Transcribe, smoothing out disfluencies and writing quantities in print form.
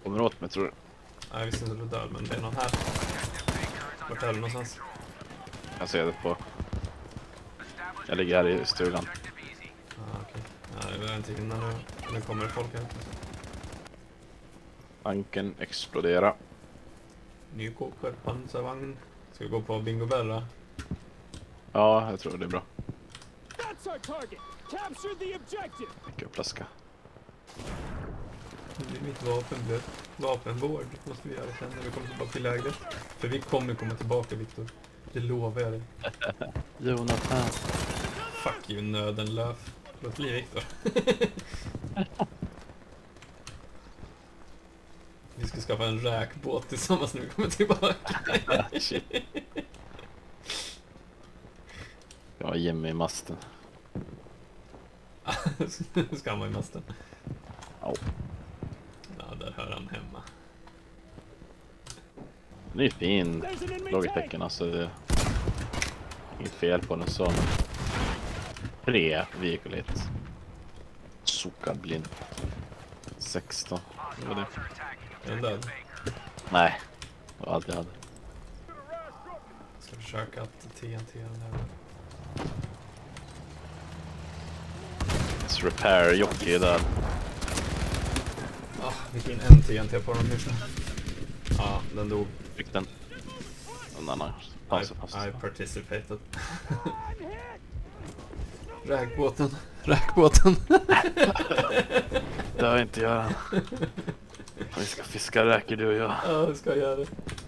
Kommer åt mig, tror du? Nej, jag visste inte att du dör, men det är någon här. Vart är du någonstans? Jag ser det på... Jag ligger här i stugan. Okej. Ja, jag vill inte hinna nu. Nu kommer det folk här. Banken explodera. Ny pansarvagn. Ska vi gå på Bingo Bell då? Ja, jag tror det är bra. That's our target. Capture the objective. Mycket flaska. Det är mitt vapenvård. Måste vi göra sen när vi kommer tillbaka till lägret. För vi kommer komma tillbaka, Viktor. Det lovar jag dig. Jonathan. Fuck you, nödenlöf. Låt bli, Viktor. Vi ska skaffa en räkbåt tillsammans när vi kommer tillbaka. Shit. Jag har Jimmy i masten. Ska han vara i masten? Ja. Ja, där hör han hemma. Den är ju fin. Frågetecken, alltså det är inget fel på den som pre-vehikulit. Sokad blind. 16. Det var det. Är den död? Nej, det var allt jag hade. Jag ska försöka att TNT den här. Repair jockey där. Vi fick in en TNT på dem just nu. Ja, den dog. Fick den. En annan. I participated. Räkbåten. Räkbåten. Det har inte Göran. Vi ska fiska räkor, du och jag. Ja, vi ska göra det.